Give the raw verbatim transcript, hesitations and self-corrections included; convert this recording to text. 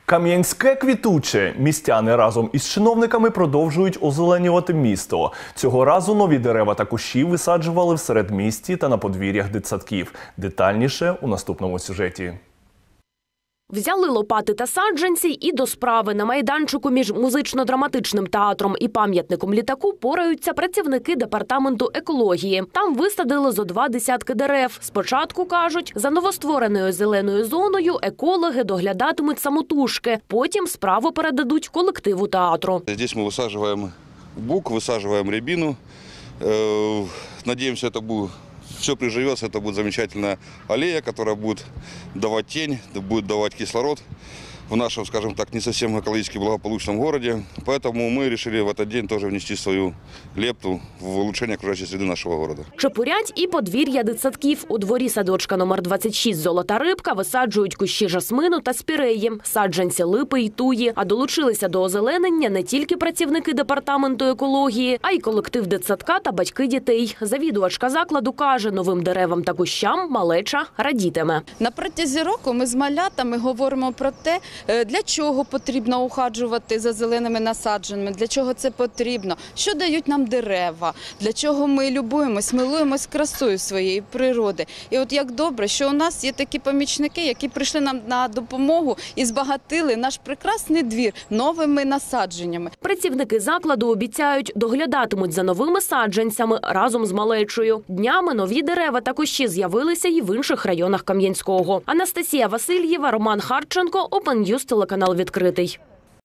Кам'янське квітуче. Містяни разом із чиновниками продовжують озеленювати місто. Цього разу нові дерева та кущі висаджували в середмісті та на подвір'ях дитсадків. Детальніше у наступному сюжеті. Взяли лопати та саджанці і до справи. На майданчику між музично-драматичним театром і пам'ятником літаку пораються працівники департаменту екології. Там висадили зо два десятки дерев. Спочатку, кажуть, за новоствореною зеленою зоною екологи доглядатимуть самотужки. Потім справу передадуть колективу театру. Здесь ми висаджуємо бук, висаджуємо рябину. Надіємося, це буде... Все приживется, это будет замечательная аллея, которая будет давать тень, будет давать кислород в нашем, скажем так, не совсем экологически благополучном городе. Поэтому мы решили в этот день тоже внести свою лепту в улучшение окружающей среды нашего города. Чепурять і подвір'я дитсадків. У дворі садочка номер двадцять шість «Золота рибка» висаджують кущі жасмину та спіреї, саджанці липи й туї. А долучилися до озеленення не тільки працівники департаменту екології, а й колектив дитсадка та батьки дітей. Завідувачка закладу каже, новим деревам та кущам малеча радітиме. На протязі року ми з малятами говоримо про те, для чого потрібно ухажувати за зеленими насадженнями, для чого це потрібно, що дають нам дерева, для чого ми любуємось, милуємось красою своєї природи. І от як добре, що у нас є такі помічники, які прийшли нам на допомогу і збагатили наш прекрасний двір новими насадженнями. Працівники закладу обіцяють, доглядатимуть за новими саджанцями разом з малечою. Днями нові дерева та кущі з'явилися і в інших районах Кам'янського. Анастасія Васильєва, Роман Харченко, Open News, телеканал «Відкритий».